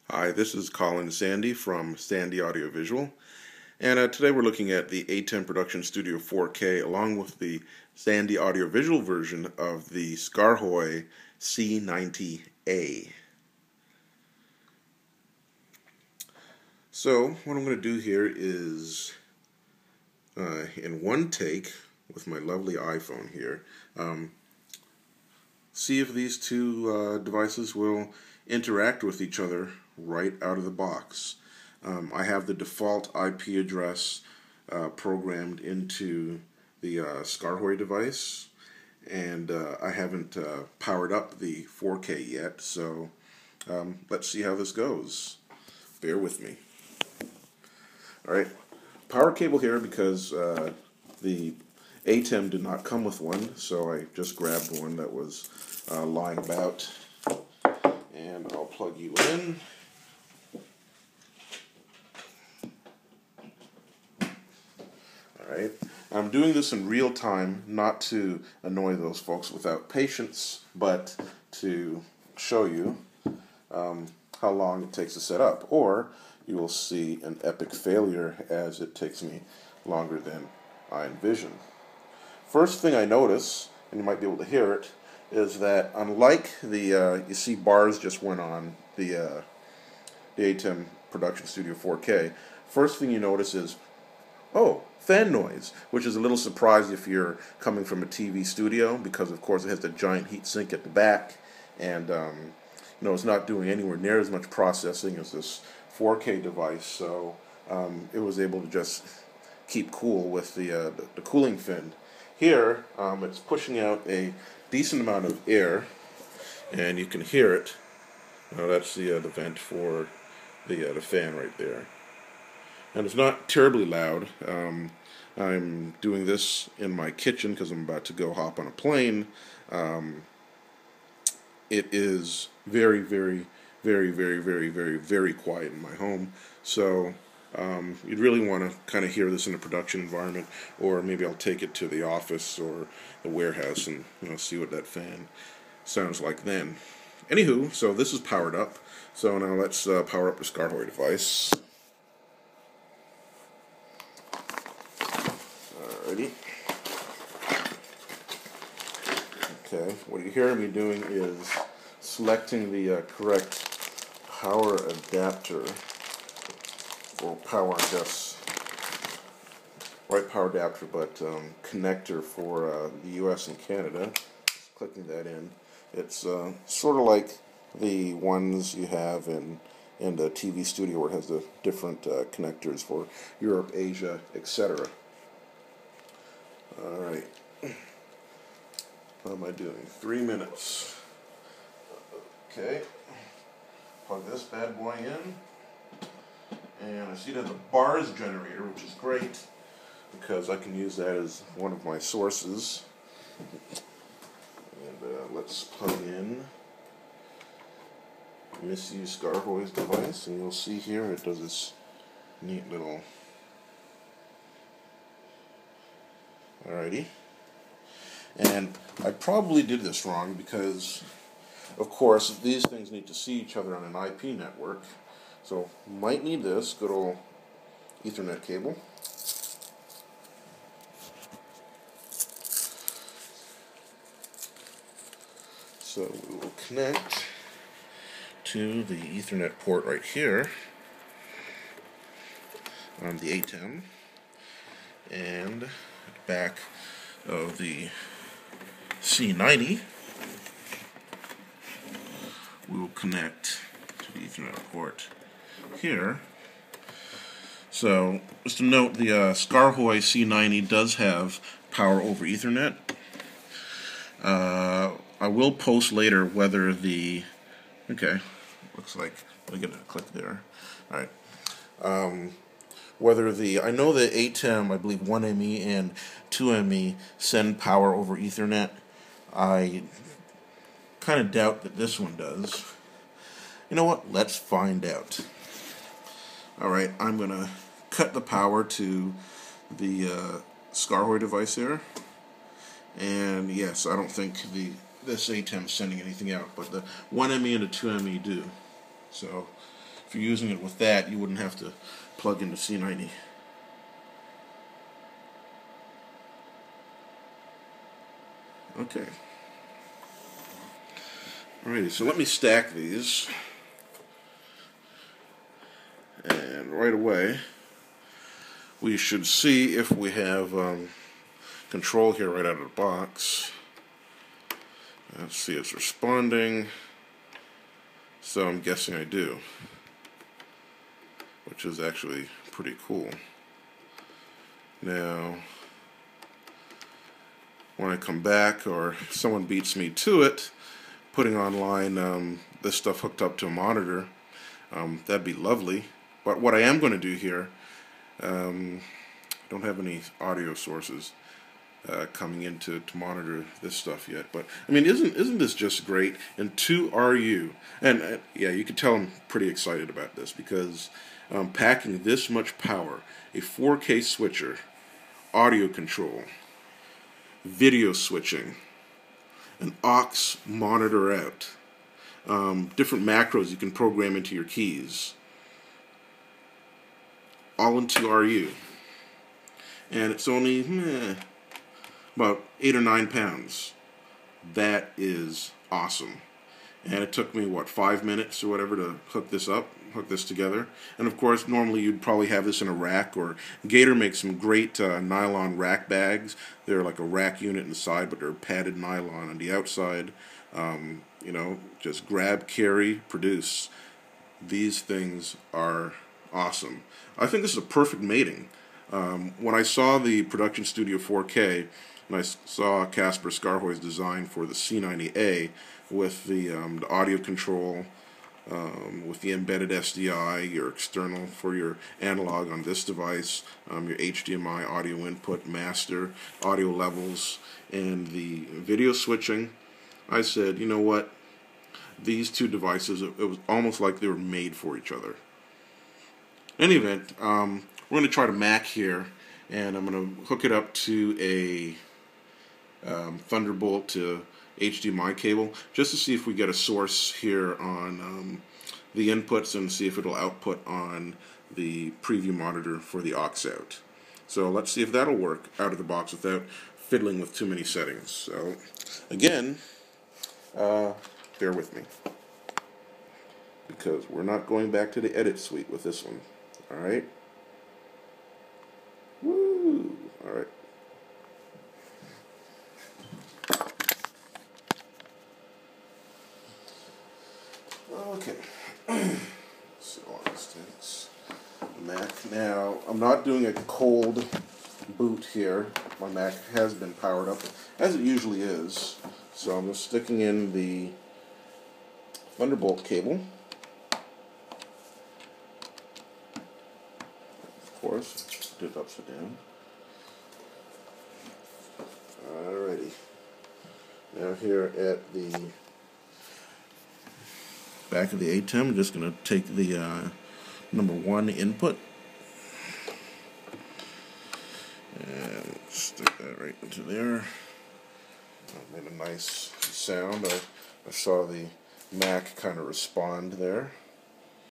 Hi, this is Colin Sandy from Sandy Audiovisual, and today we're looking at the ATEM Production Studio 4K along with the Sandy Audiovisual version of the Skaarhoj C90A. So what I'm going to do here is, in one take with my lovely iPhone here, see if these two devices will interact with each other right out of the box. I have the default IP address programmed into the Skaarhoj device, and I haven't powered up the 4K yet, so let's see how this goes. Bear with me. Alright, power cable here because the ATEM did not come with one, so I just grabbed one that was lying about, and I'll plug you in. Alright, I'm doing this in real time, not to annoy those folks without patience, but to show you how long it takes to set up, or you will see an epic failure as it takes me longer than I envision. First thing I notice, and you might be able to hear it, is that unlike the, you see bars just went on the ATEM Production Studio 4K, first thing you notice is, oh, fan noise, which is a little surprising if you're coming from a TV studio, because of course it has the giant heat sink at the back, and it's not doing anywhere near as much processing as this 4K device, so it was able to just keep cool with the cooling fin. Here, it's pushing out a decent amount of air, and you can hear it. That's the vent for the fan right there. And it's not terribly loud. I'm doing this in my kitchen because I'm about to go hop on a plane. It is very, very, very, very, very, very, very quiet in my home. So you'd really want to kind of hear this in a production environment, or maybe I'll take it to the office or the warehouse and see what that fan sounds like then. Anywho, so this is powered up. So now let's power up the Skaarhoj device. Alrighty. Okay, what you hear me doing is selecting the correct power adapter, or power, I guess, right power adapter, but connector for the US and Canada. Just clicking that in. It's sort of like the ones you have in the TV studio where it has the different connectors for Europe, Asia, etc. Alright. How am I doing? 3 minutes. Okay. Plug this bad boy in. And I see it has a bars generator, which is great because I can use that as one of my sources. And let's plug in Misuse Skaarhoj's device, and you'll see here it does this neat little. Alrighty. And I probably did this wrong because, of course, these things need to see each other on an IP network. So, might need this good old Ethernet cable. So, we will connect to the Ethernet port right here on the ATEM, and back of the C90, we will connect to the Ethernet port here. So, just to note, the Skaarhoj C90 does have power over Ethernet. I will post later whether the, okay, looks like, let me get a click there. Alright. Whether the, I know the ATEM, I believe 1ME and 2ME send power over Ethernet. I kind of doubt that this one does. You know what? Let's find out. Alright, I'm going to cut the power to the Skaarhoj device there. And yes, I don't think this ATEM is sending anything out, but the 1ME and the 2ME do. So if you're using it with that, you wouldn't have to plug into C90. Okay. Alrighty, so let me stack these. And right away, we should see if we have control here right out of the box. Let's see, it's responding. So I'm guessing I do, which is actually pretty cool. Now, when I come back, or if someone beats me to it, putting online this stuff hooked up to a monitor, that'd be lovely. But what I am going to do here, I don't have any audio sources coming in to monitor this stuff yet. But I mean, isn't this just great? And 2RU, and yeah, you can tell I'm pretty excited about this because packing this much power, a 4K switcher, audio control, video switching, an aux monitor out, different macros you can program into your keys, all in 2RU, and it's only about 8 or 9 pounds. That is awesome. And it took me, what, 5 minutes or whatever to hook this together. And of course, normally you'd probably have this in a rack, or Gator makes some great nylon rack bags. They're like a rack unit inside, but they're padded nylon on the outside. You know, just grab, carry, produce. These things are awesome. I think this is a perfect mating. When I saw the Production Studio 4K, and I saw SAV Skaarhoj's design for the C90A with the audio control, with the embedded SDI, your external for your analog on this device, your HDMI audio input, master, audio levels, and the video switching, I said, you know what? These two devices, it was almost like they were made for each other. In any event, we're going to try to Mac here, and I'm going to hook it up to a Thunderbolt to HDMI cable, just to see if we get a source here on the inputs and see if it'll output on the preview monitor for the aux out. So let's see if that'll work out of the box without fiddling with too many settings. So again, bear with me, because we're not going back to the edit suite with this one. Alright? Woo! Alright. Okay. Let's see how long this takes. Mac. Now, I'm not doing a cold boot here. My Mac has been powered up, as it usually is. So I'm just sticking in the Thunderbolt cable. Of course, do it upside down. Alrighty. Now here at the back of the ATEM, I'm just going to take the number 1 input and stick that right into there. That made a nice sound. I saw the Mac kind of respond there.